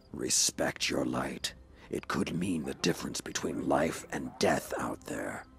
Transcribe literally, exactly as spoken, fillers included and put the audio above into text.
Respect your light. It could mean the difference between life and death out there.